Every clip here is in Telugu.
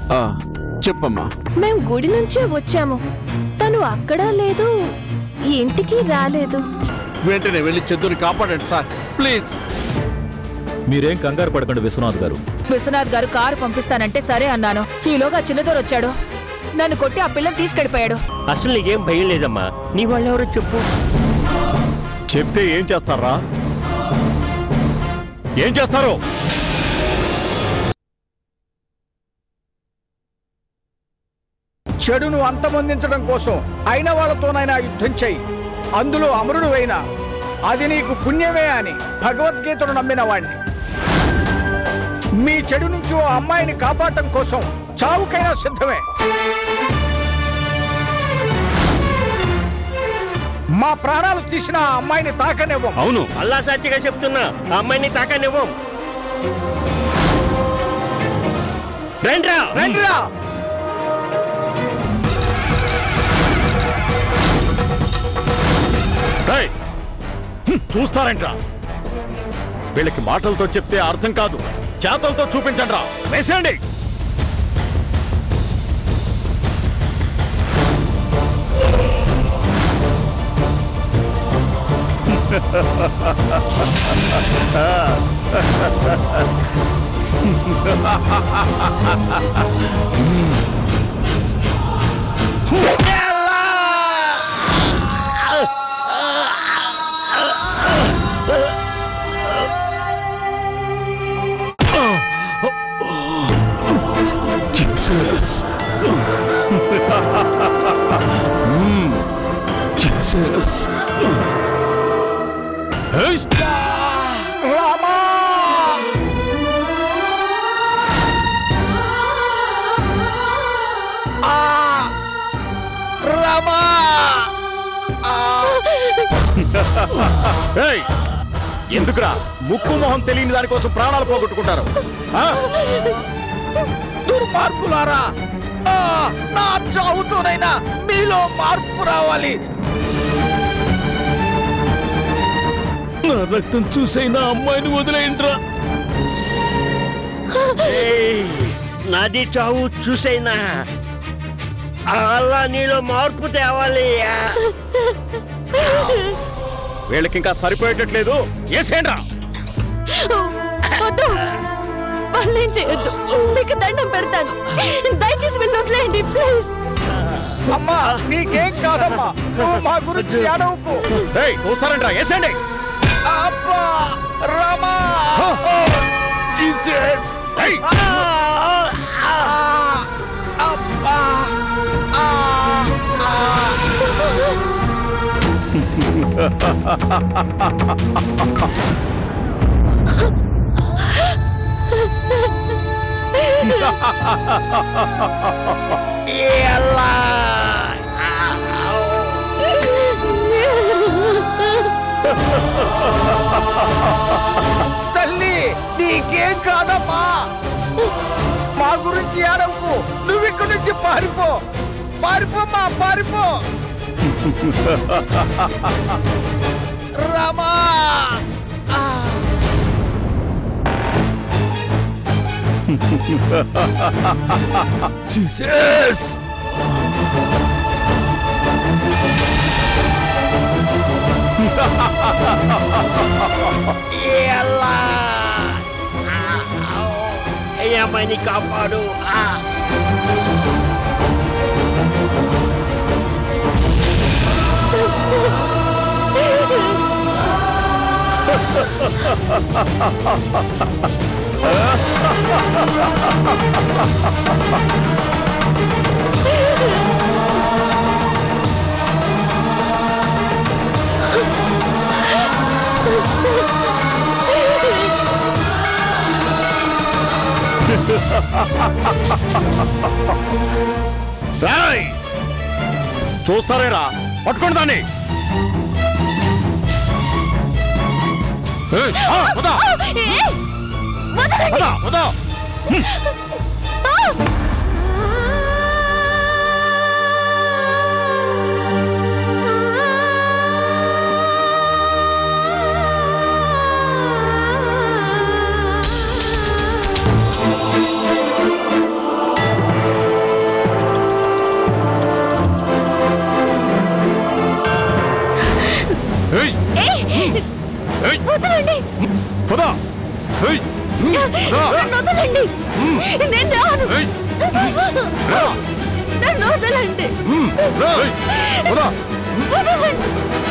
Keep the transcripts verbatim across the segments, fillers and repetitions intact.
చెప్పమ్మా. మేము గుడి నుంచే వచ్చాము, తను అక్కడ లేదు, ఇంటికి రాలేదు. వెంటనే వెళ్ళి చందుని కాపాడండి సార్, ప్లీజ్. మీరేం కంగారు పడకండి విశ్వనాథ్ గారు. విశ్వనాథ్ గారు కారు పంపిస్తానంటే సరే అన్నాను. ఈలోగా చిన్నదోరు వచ్చాడు, నన్ను కొట్టి ఆ పిల్లని తీసుకెళ్లిపోయాడు. అసలు నీకేం భయం లేదమ్మా, నీ వాళ్ళెవరో చెప్పు. చెప్తే ఏం చేస్తారా? ఏం చేస్తారు? చెడును అంతమొందించడం కోసం అయిన వాళ్ళతోనైనా యుద్ధం చెయ్యి, అందులో అమరుడు అయినా అది నీకు పుణ్యమే అని భగవద్గీతను నమ్మిన వాణ్ణి. మీ చెడు నుంచి ఓ అమ్మాయిని కాపాడటం కోసం చావుకైనా సిద్ధమే. మా ప్రాణాలు తీసిన ఆ అమ్మాయిని తాకనివ్వం. అవును, అల్లా సాక్షిగా చెప్తున్నా, ఆ అమ్మాయిని తాకనివ్వం. రండ్రా రండిరా. చూస్తారంట్రా? వీళ్ళకి మాటలతో చెప్తే అర్థం కాదు, చేతలతో చూపించండి రా. వేసేయండి. Jesus. mm. Jesus. Hey! Rama! Ah! Rama! Ah! Hey! ఎందుకురా ముక్కు మొహం తెలియని దానికోసం ప్రాణాలు పోగొట్టుకుంటారు? దుర్మార్గులారా, నా చావుతోనైనా మీలో మార్పు రావాలి. నా రక్తం చూసైనా అమ్మాయిని వదిలేయండిరా. నాది చావు చూసైనా అలా నీలో మార్పు తేవాలి. వీళ్ళకి ఇంకా సరిపోయేటట్లేదు, ఏసేండ్రా. వాళ్ళేం చేయొద్దు, మీకు దండం పెడతాను, దయచేసి వెళ్ళొట్లేండి ప్లీజ్. అమ్మా నీకేం కాదమ్మా, నువ్వు మా గురించి ఏడవకు. చూస్తారంట్రా, ఏసేండి. అబ్బా రామా! జీసస్! అబ్బా! తల్లి నీకేం కాదమ్మా, మా గురించి ఏడవకు, నువ్వు ఇక్కడి నుంచి పారిపో, పారిపోమ్మా, పారిపో. రామా! జీసస్! అమ్మాయిని కాపాడు. చూస్తారేరా, పట్టుకోండి దాన్ని. నన్ను వదలండి. నేను రాను. నన్ను వదలండి. వదలండి.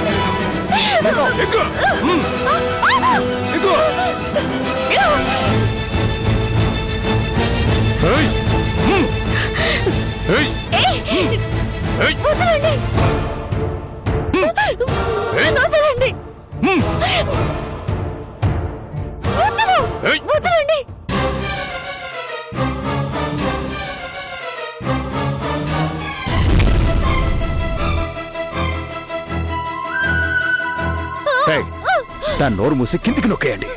వదలండి. వదలండి. వదలు. వదలండి. దాని నోరు మూసి కిందికి నొక్కేయండి.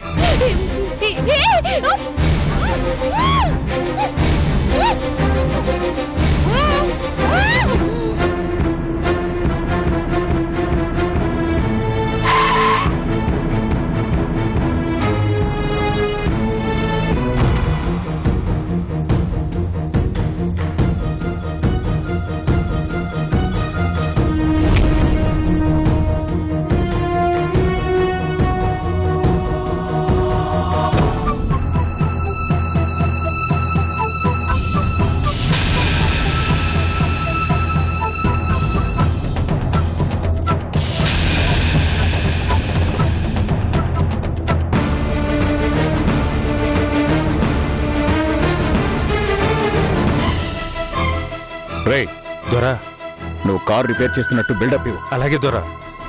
రే దొరా, నువ్వు కారు రిపేర్ చేస్తున్నట్టు బిల్డప్ ఇవ్వు. అలాగే దొరా.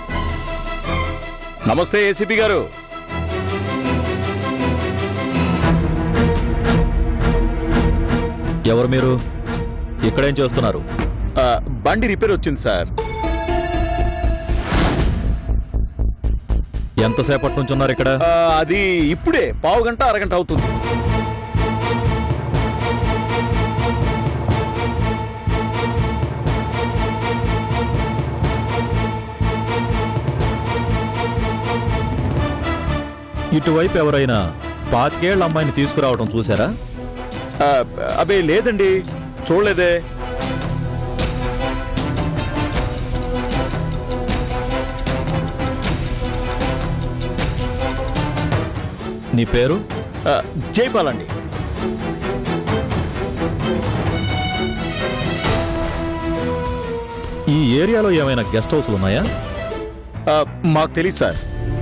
నమస్తే ఏసీపీ గారు. ఎవరు మీరు? ఇక్కడేం చేస్తున్నారు? బండి రిపేర్ వచ్చింది సార్. ఎంతసేపటి నుంచి ఉన్నారు ఇక్కడ? అది ఇప్పుడే పావు గంట అరగంట అవుతుంది. ఇటువైపు ఎవరైనా పాతికేళ్ల అమ్మాయిని తీసుకురావడం చూసారా? అబే లేదండి, చూడలేదే. నీ పేరు? జైపాల్ అండి. ఈ ఏరియాలో ఏమైనా గెస్ట్ హౌస్లు ఉన్నాయా? మాకు తెలియదు సార్.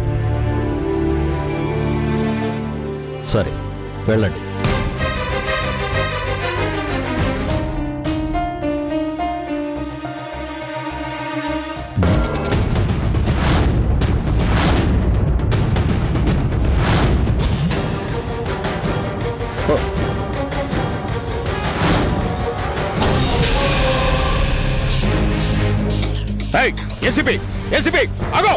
సరే, వెళ్ళండి. ఏసీపీ ఏసీపీ ఆగో.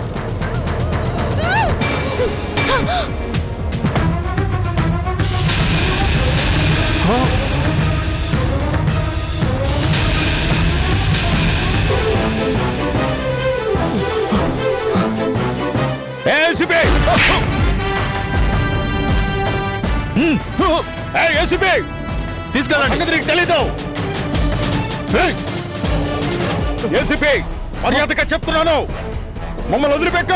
ఏసీపీ ఏసీపీ తీసుకెళ్ళండి. నీకు తెలీదు. ఏసీపీ మర్యాదగా చెప్తున్నాను, మమ్మల్ని వదిలిపెట్టు.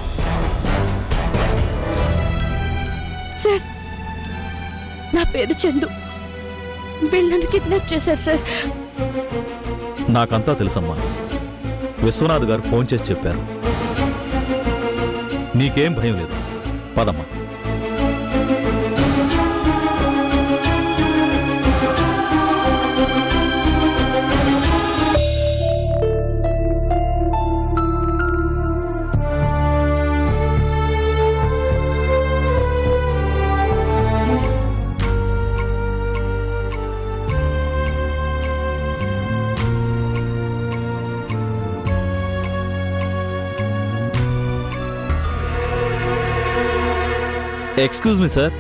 సార్, నా పేరు చందు. వీళ్ళని కిడ్నాప్ చేశారు సార్. నాకంతా తెలుసమ్మా. విశ్వనాథ్ గారు ఫోన్ చేసి చెప్పారు. నీకేం భయం లేదు, పదమ్మా. Excuse me sir.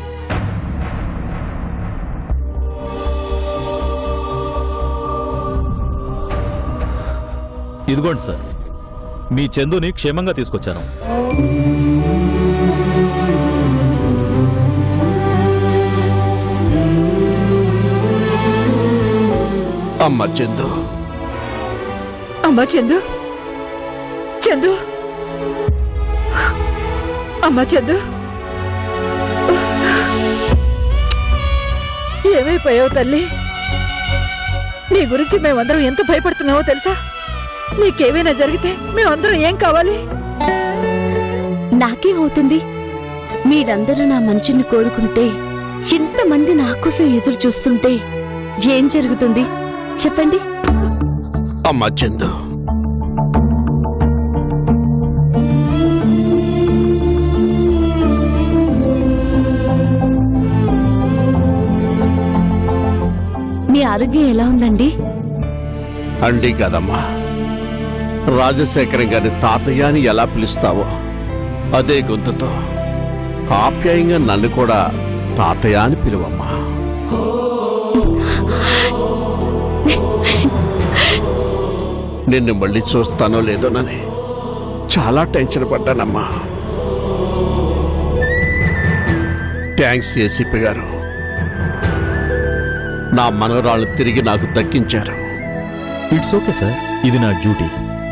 ఇదిగోండి సార్, మీ చందుని క్షేమంగా తీసుకొచ్చాను. అమ్మ చందు. అమ్మ చందు. చందు. అమ్మ చందు. ఏమైపోయావు తల్లి? నీ గురించి మేమందరం ఎంత భయపడుతున్నావో తెలుసా? నీకేమైనా జరిగితే మేమందరం ఏం కావాలి? నాకేమవుతుంది? మీరందరూ నా మంచిని కోరుకుంటే, ఇంతమంది నా కోసం ఎదురు చూస్తుంటే ఏం జరుగుతుంది చెప్పండి? అమ్మా చందు, మీ ఆరోగ్యం ఎలా ఉందండి? అండి కదమ్మా, రాజశేఖరం గారి తాతయ్య అని ఎలా పిలుస్తావో అదే గొంతుతో ఆప్యాయంగా నన్ను కూడా తాతయ్య అని పిలువమ్మా. నిన్ను మళ్ళీ చూస్తానో లేదోనని చాలా టెన్షన్ పడ్డానమ్మా. థ్యాంక్స్ ఏసీపీ గారు, నా మనవరాళ్ళు తిరిగి నాకు దక్కించారు. ఇట్స్ ఓకే సార్, ఇది నా డ్యూటీ.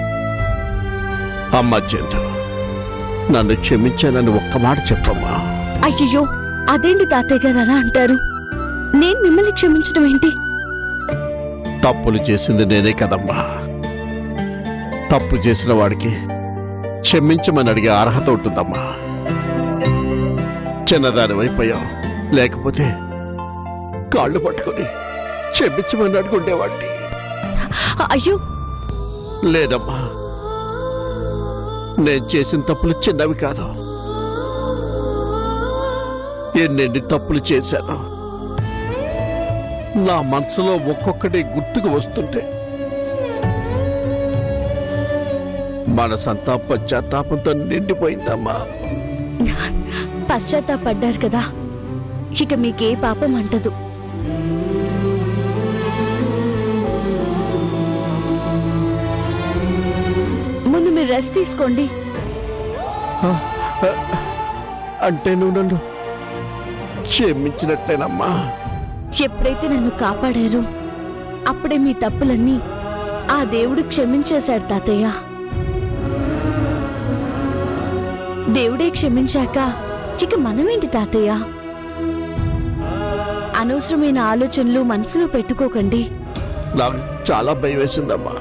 అమ్మా చందు, నన్ను క్షమించానని ఒక్క మాట చెప్పమ్మా. అయ్యయ్యో, అదేంటి తాతయ్య గారు అలా అంటారు? నేను మిమ్మల్ని క్షమించడం ఏంటి? తప్పులు చేసింది నేనే కదమ్మా. తప్పు చేసిన వాడికి క్షమించమని అడిగే అర్హత ఉంటుందమ్మా. చిన్నదానివైపోయావు, లేకపోతే కాళ్ళు పట్టుకుని క్షమించమని అడుగుండేవాడిని. అయ్యో లేదమ్మా, నేను చేసిన తప్పులు చిన్నవి కాదు. ఎన్నెన్ని తప్పులు చేశాను, నా మనసులో ఒక్కొక్కటి గుర్తుకు వస్తుంటే మనసంతా పశ్చాత్తాపంతో నిండిపోయిందమ్మా. పశ్చాత్తాపడ్డారు కదా, ఇక మీకే పాపం అంటదు. ముందు మీరు రెస్ట్ తీసుకోండి. అంటే నువ్వు నన్ను క్షమించినట్టేనమ్మా. ఎప్పుడైతే నన్ను కాపాడారో అప్పుడే మీ తప్పులన్నీ ఆ దేవుడు క్షమించేశాడు తాతయ్య. దేవుడే క్షమించాక ఇక మనమేంటి తాతయ్య? అనవసరమైన ఆలోచనలు మనసులో పెట్టుకోకండి. నాకు చాలా భయం వేసిందమ్మా.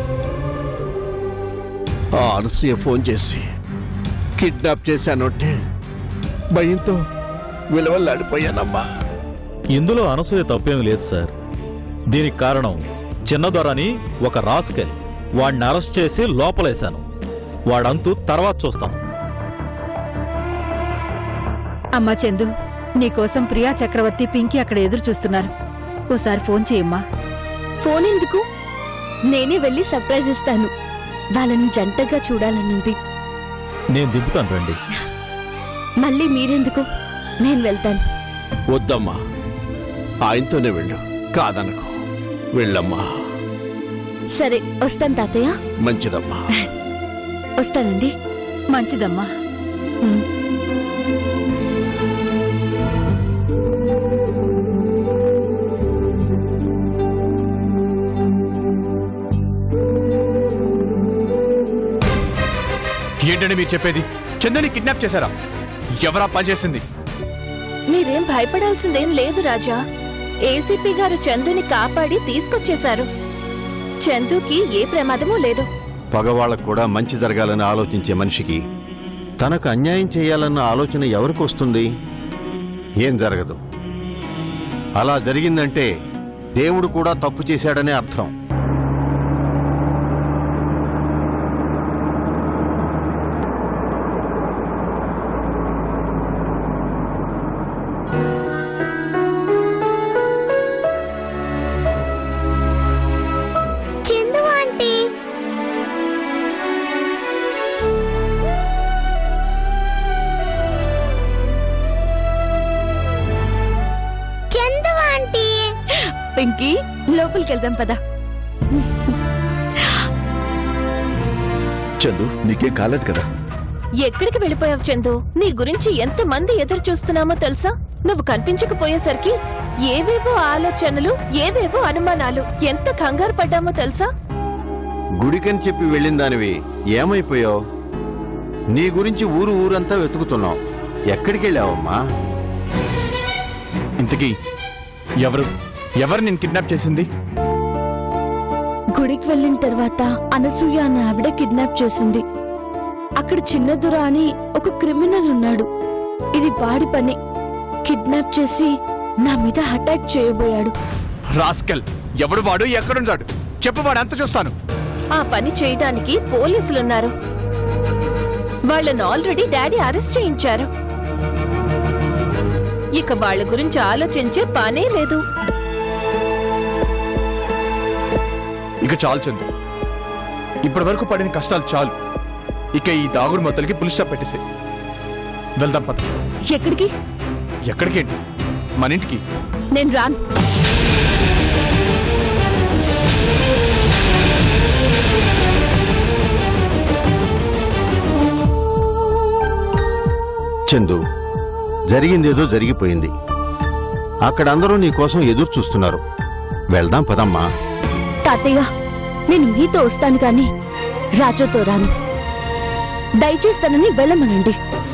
ఆ అనసూయ ఫోన్ చేసి కిడ్నాప్ చేశానంటే భయంతో విలువలాడిపోయానమ్మా. ఇందులో అనసూయ తప్పేం లేదు సార్. దీనికి కారణం చిన్నదొరని ఒక రాస్కెల్. వాడిని అరెస్ట్ చేసి లోపలేశాను. వాడంతు తర్వాత చూస్తాం. అమ్మా చందు, నీకోసం ప్రియా చక్రవర్తి, పింకీ అక్కడ ఎదురు చూస్తున్నారు. ఓసారి ఫోన్ చేయమ్మా. ఫోన్ ఎందుకు? నేనే వెళ్ళి సర్ప్రైజ్ ఇస్తాను. వాళ్ళని జంటగా చూడాలనుంది. నేను దింపుతాను రండి. మళ్ళీ మీరెందుకు? నేను వెళ్తాను. వద్దమ్మా, ఆయనతోనే వెళ్ళు. కాదనకు, వెళ్ళమ్మా. సరే వస్తాను తాతయ్య. మంచిదమ్మా. వస్తానండి. మంచిదమ్మా. ఉమ్. ఏంటంటే మీరు చెప్పేది? చందుని కిడ్నాప్ చేశారా? ఎవరా పని చేసింది? మీరేం భయపడాల్సిందేం లేదు రాజా. ఏసీపీ గారు చందుని కాపాడి తీసుకొచ్చేశారు. చందుకి ఏ ప్రమాదమూ లేదు. పగవాళ్ళకు కూడా మంచి జరగాలని ఆలోచించే మనిషికి తనకు అన్యాయం చేయాలన్న ఆలోచన ఎవరికి వస్తుంది? ఏం జరగదు. అలా జరిగిందంటే దేవుడు కూడా తప్పు చేశాడనే అర్థం. పింకీ, లోపలికి వెళ్దాం పదా. చందు, నీకేం కాలేదు కదా? ఎక్కడికి వెళ్ళిపోయావు చందు? నీ గురించి ఎంత మంది ఎదురు చూస్తున్నామో తెలుసా? నువ్వు కనిపించకపోయేసరికి ఏవేవో ఆలోచనలు, ఏవేవో అనుమానాలు, ఎంత కంగారు పడ్డామో తెలుసా? గుడికని చెప్పి వెళ్ళిన దానివి ఏమైపోయావు? నీ గురించి ఊరు ఊరంతా వెతుకుతున్నావు. ఎక్కడికి వెళ్ళావమ్మా? ఇంతకీ ఎవరు ఎవరు నేను కిడ్నాప్ చేసింది? గుడికి వెళ్ళిన తర్వాత అనసూయ అనే ఆవిడ కిడ్నాప్ చేసింది. అక్కడ చిన్నదుర అని ఒక క్రిమినల్ ఉన్నాడు. ఇది వాడి పని. కిడ్నాప్ చేసి నా మీద అటాక్ చేయబోయాడు. రాస్కెల్! ఎవడు వాడు, ఎక్కడున్నాడు చెప్పు, వాడు అంత చూస్తాను. ఆ పని చేయడానికి పోలీసులున్నారు. వాళ్ళను ఆల్రెడీ డాడీ అరెస్ట్ చేయించారు. ఇక వాళ్ళ గురించి ఆలోచించే పనే లేదు. ఇక చాలు చందు, ఇప్పటి వరకు పడిన కష్టాలు చాలు. ఇక ఈ దాగుడు మొత్తలకి పులి స్టాప్ పెట్టేసి వెళ్దాం పద. ఎక్కడికి? ఎక్కడికేంటి, మన ఇంటికి. నేను రాను. చందు, జరిగిందేదో జరిగిపోయింది. అక్కడ అందరూ నీ కోసం ఎదురు చూస్తున్నారు. వెళ్దాం పదమ్మా. తాతయ్య, నేను మీతో వస్తాను కానీ రాజాతో రాను. దయచేసి తనని వెళ్ళమనండి.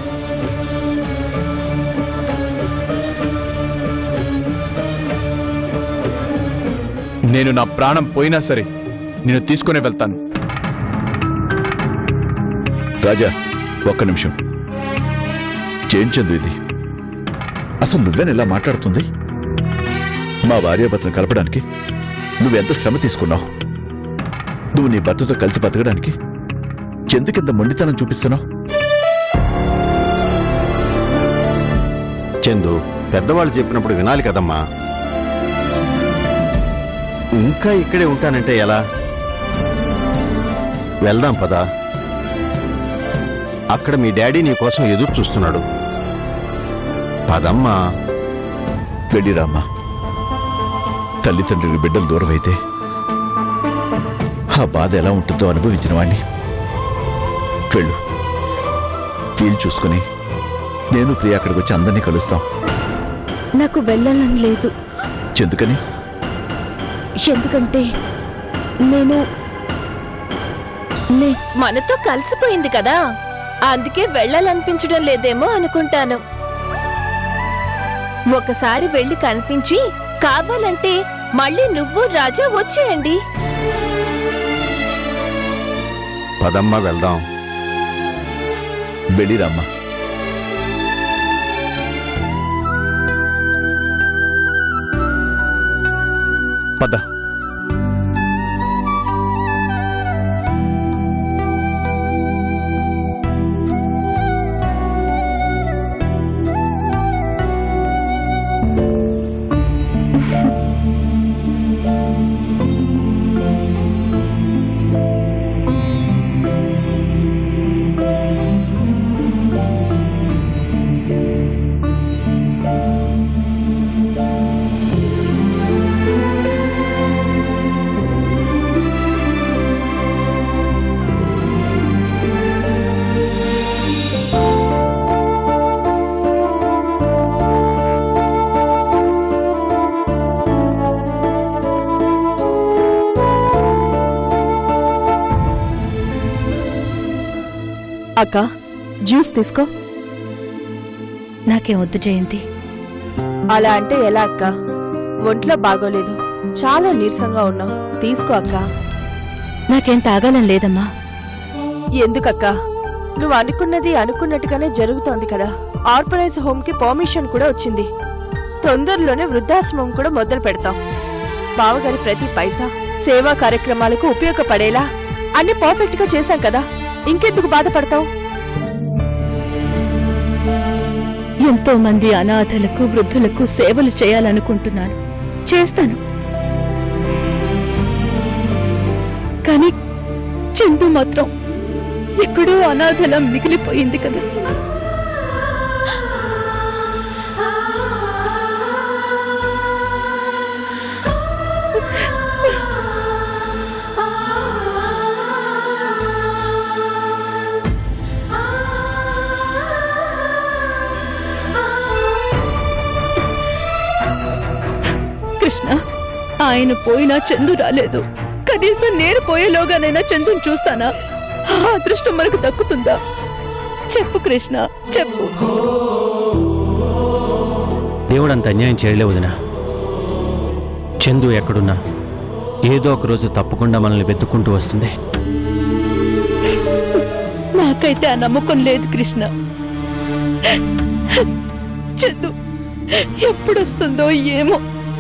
నేను నా ప్రాణం పోయినా సరే నేను తీసుకునే వెళ్తాను. రాజా, ఒక్క నిమిషం. చేయించందు ఇది. అసలు నువ్వేనా ఇలా మాట్లాడుతుంది? మా భార్యాభర్తను కలపడానికి నువ్వెంత శ్రమ తీసుకున్నావు. నువ్వు నీ భర్తతో కలిసి బతకడానికి ఎందుకింత మొండితనం చూపిస్తున్నావు? చందు, పెద్దవాళ్ళు చెప్పినప్పుడు వినాలి కదమ్మా. ఇంకా ఇక్కడే ఉంటానంటే ఎలా? వెళ్దాం పదా. అక్కడ మీ డాడీ నీ కోసం ఎదురు చూస్తున్నాడు. పదమ్మా. వెళ్ళిరామ్మా. తల్లిదండ్రులు బిడ్డలు దూరం అయితే ఆ బాధ ఎలా ఉంటుందో అనుభవించిన వాణ్ణి. వెళ్ళు. వీలు చూసుకుని నేను ప్రియ అక్కడికి వచ్చి అందరినీ కలుస్తాం. నాకు వెళ్ళాలని లేదు. ఎందుకని? ఎందుకంటే నేను మనతో కలిసిపోయింది కదా, అందుకే వెళ్ళాలనిపించడం లేదేమో అనుకుంటాను. ఒకసారి వెళ్ళి కనిపించి కావాలంటే మళ్ళీ నువ్వు రాజా వచ్చేయండి. పదమ్మా, వెళ్దాం. వెళ్ళిరామ్మా. పద. అక్క, జ్యూస్ తీసుకో. నాకేం వద్దు జయంతి. అలా అంటే ఎలా అక్క? ఒంట్లో బాగోలేదు, చాలా నీరసంగా ఉన్నావు. తీసుకో అక్క. నాకేం తాగాలని లేదమ్మా. ఎందుకక్క? నువ్వు అనుకున్నది అనుకున్నట్టుగానే జరుగుతోంది కదా. ఆర్ఫనైజ్ హోమ్ కి పర్మిషన్ కూడా వచ్చింది. తొందరలోనే వృద్ధాశ్రమం కూడా మొదలు పెడతాం. బావగారి ప్రతి పైసా సేవా కార్యక్రమాలకు ఉపయోగపడేలా అన్ని పర్ఫెక్ట్ గా చేశాం కదా. ఇంకెందుకు బాధపడతావు? ఎంతో మంది అనాథలకు వృద్ధులకు సేవలు చేయాలనుకుంటున్నాను, చేస్తాను. కానీ చందు మాత్రం ఎక్కడో అనాథలా మిగిలిపోయింది కదా. కృష్ణ, ఆయన పోయినా చందు రాలేదు. కనీసం నేను పోయేలోగానైనా చందుని చూస్తానా? ఆ అదృష్టం మనకు దక్కుతుందా? చెప్పు కృష్ణ, చెప్పు. దేవుడంత అన్యాయం చేయలే వదినా. చందు ఎక్కడున్నా ఏదో ఒక రోజు తప్పకుండా మనల్ని వెతుక్కుంటూ వస్తుంది. నాకైతే ఆ నమ్మకం లేదు కృష్ణ. చందు ఎప్పుడొస్తుందో ఏమో.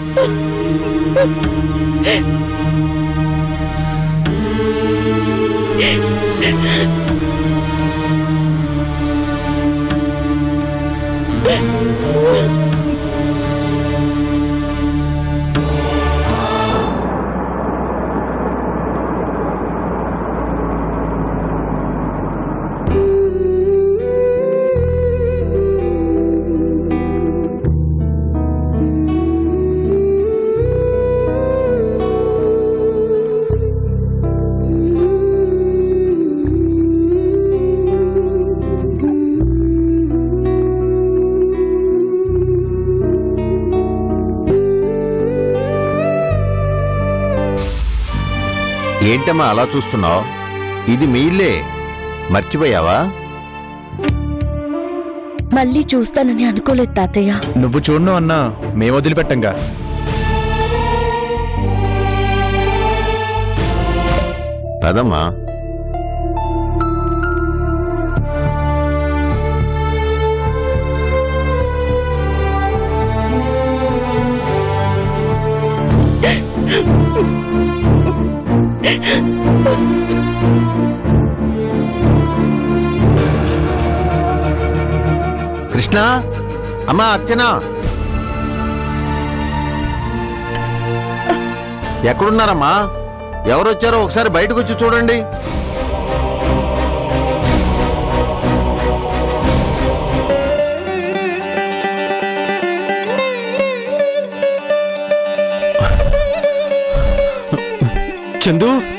ఏంటమ్మా అలా చూస్తున్నావు? ఇది మీ ఇల్లే, మర్చిపోయావా? మళ్ళీ చూస్తానని అనుకోలేదు తాతయ్య. నువ్వు చూడను అన్నా మేము వదిలిపెట్టంగా. పదమ్మా. కృష్ణ, అమ్మా అర్చన, ఎక్కడున్నారమ్మా? ఎవరొచ్చారో ఒకసారి బయటకు వచ్చి చూడండి. చందు